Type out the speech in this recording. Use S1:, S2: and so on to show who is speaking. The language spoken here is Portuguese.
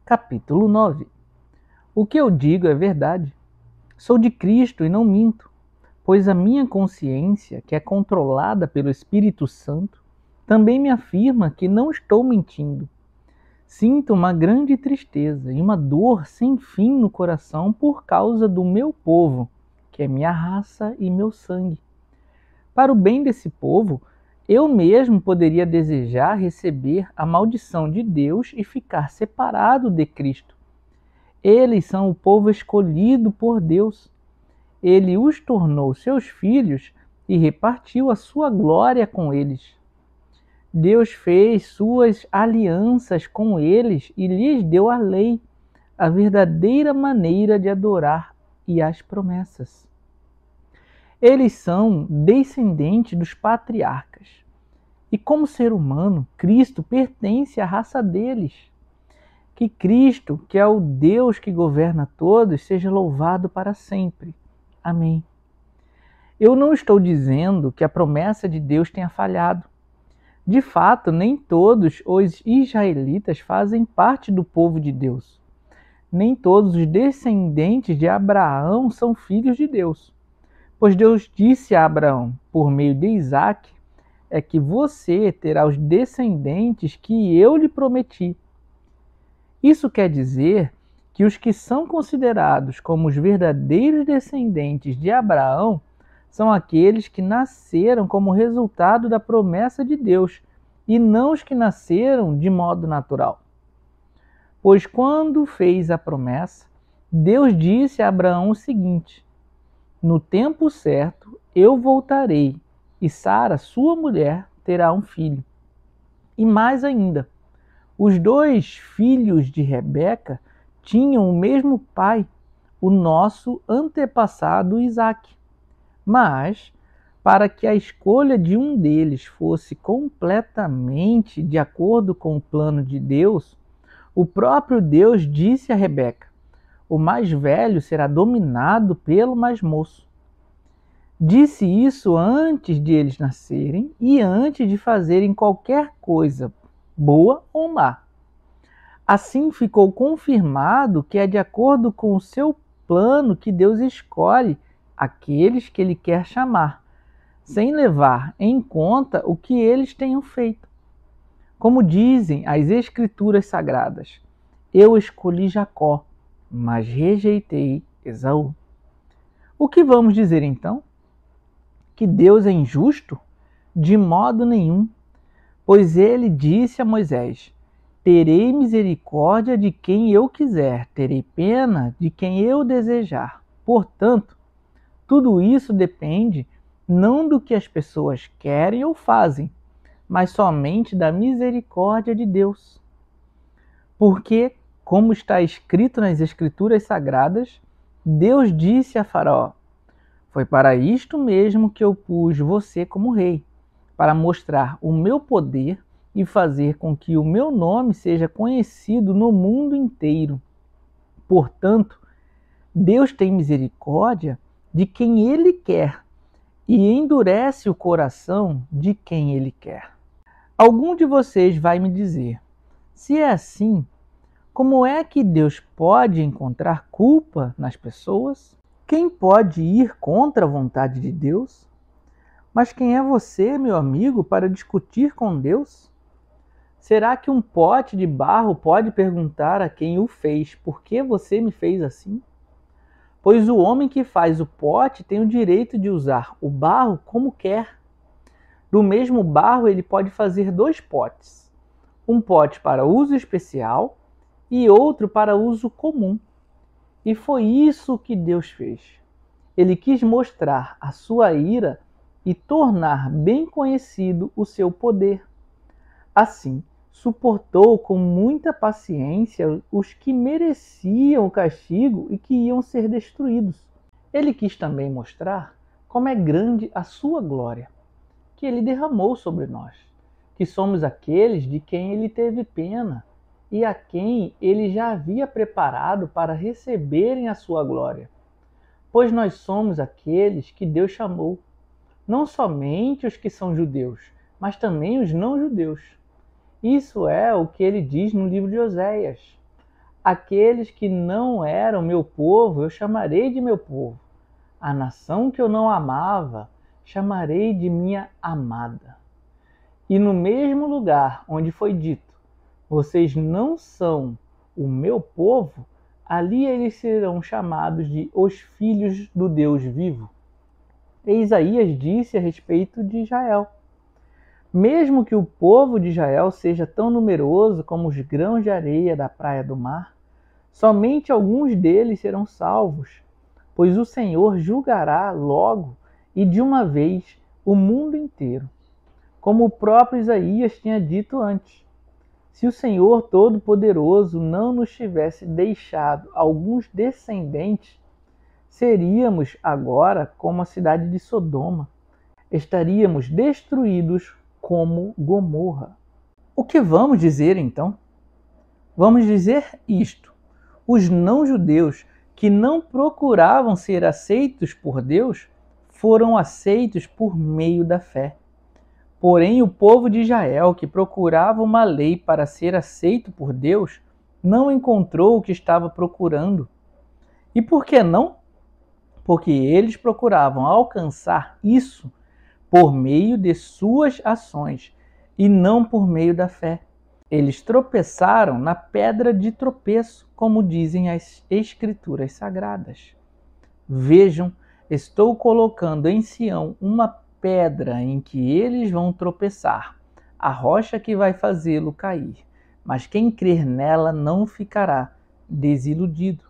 S1: Capítulo 9. O que eu digo é verdade. Sou de Cristo e não minto, pois a minha consciência, que é controlada pelo Espírito Santo, também me afirma que não estou mentindo. Sinto uma grande tristeza e uma dor sem fim no coração por causa do meu povo, que é minha raça e meu sangue. Para o bem desse povo, eu mesmo poderia desejar receber a maldição de Deus e ficar separado de Cristo. Eles são o povo escolhido por Deus. Ele os tornou seus filhos e repartiu a sua glória com eles. Deus fez suas alianças com eles e lhes deu a lei, a verdadeira maneira de adorar e as promessas. Eles são descendentes dos patriarcas. E como ser humano, Cristo pertence à raça deles. Que Cristo, que é o Deus que governa todos, seja louvado para sempre. Amém. Eu não estou dizendo que a promessa de Deus tenha falhado. De fato, nem todos os israelitas fazem parte do povo de Deus. Nem todos os descendentes de Abraão são filhos de Deus. Pois Deus disse a Abraão, por meio de Isaque, é que você terá os descendentes que eu lhe prometi. Isso quer dizer que os que são considerados como os verdadeiros descendentes de Abraão são aqueles que nasceram como resultado da promessa de Deus, e não os que nasceram de modo natural. Pois quando fez a promessa, Deus disse a Abraão o seguinte: no tempo certo eu voltarei, e Sara, sua mulher, terá um filho. E mais ainda, os dois filhos de Rebeca tinham o mesmo pai, o nosso antepassado Isaque. Mas, para que a escolha de um deles fosse completamente de acordo com o plano de Deus, o próprio Deus disse a Rebeca: o mais velho será dominado pelo mais moço. Disse isso antes de eles nascerem e antes de fazerem qualquer coisa, boa ou má. Assim ficou confirmado que é de acordo com o seu plano que Deus escolhe aqueles que Ele quer chamar, sem levar em conta o que eles tenham feito. Como dizem as Escrituras Sagradas, eu escolhi Jacó, mas rejeitei Esaú. O que vamos dizer então? Que Deus é injusto? De modo nenhum. Pois ele disse a Moisés: terei misericórdia de quem eu quiser, terei pena de quem eu desejar. Portanto, tudo isso depende não do que as pessoas querem ou fazem, mas somente da misericórdia de Deus. Porque, como está escrito nas Escrituras Sagradas, Deus disse a Faraó: foi para isto mesmo que eu pus você como rei, para mostrar o meu poder e fazer com que o meu nome seja conhecido no mundo inteiro. Portanto, Deus tem misericórdia de quem Ele quer e endurece o coração de quem Ele quer. Algum de vocês vai me dizer: se é assim, como é que Deus pode encontrar culpa nas pessoas? Quem pode ir contra a vontade de Deus? Mas quem é você, meu amigo, para discutir com Deus? Será que um pote de barro pode perguntar a quem o fez: por que você me fez assim? Pois o homem que faz o pote tem o direito de usar o barro como quer. Do mesmo barro ele pode fazer dois potes, um pote para uso especial e outro para uso comum. E foi isso que Deus fez. Ele quis mostrar a sua ira e tornar bem conhecido o seu poder. Assim, suportou com muita paciência os que mereciam o castigo e que iam ser destruídos. Ele quis também mostrar como é grande a sua glória, que ele derramou sobre nós, que somos aqueles de quem ele teve pena e a quem ele já havia preparado para receberem a sua glória. Pois nós somos aqueles que Deus chamou, não somente os que são judeus, mas também os não-judeus. Isso é o que ele diz no livro de Oséias. Aqueles que não eram meu povo, eu chamarei de meu povo. A nação que eu não amava, chamarei de minha amada. E no mesmo lugar onde foi dito, vocês não são o meu povo, ali eles serão chamados de os filhos do Deus vivo. E Isaías disse a respeito de Israel: mesmo que o povo de Israel seja tão numeroso como os grãos de areia da praia do mar, somente alguns deles serão salvos, pois o Senhor julgará logo e de uma vez o mundo inteiro, como o próprio Isaías tinha dito antes. Se o Senhor Todo-Poderoso não nos tivesse deixado alguns descendentes, seríamos agora como a cidade de Sodoma. Estaríamos destruídos como Gomorra. O que vamos dizer então? Vamos dizer isto: os não-judeus que não procuravam ser aceitos por Deus foram aceitos por meio da fé. Porém, o povo de Israel, que procurava uma lei para ser aceito por Deus, não encontrou o que estava procurando. E por que não? Porque eles procuravam alcançar isso por meio de suas ações e não por meio da fé. Eles tropeçaram na pedra de tropeço, como dizem as Escrituras Sagradas. Vejam, estou colocando em Sião uma pedra em que eles vão tropeçar, a rocha que vai fazê-lo cair. Mas quem crer nela não ficará desiludido.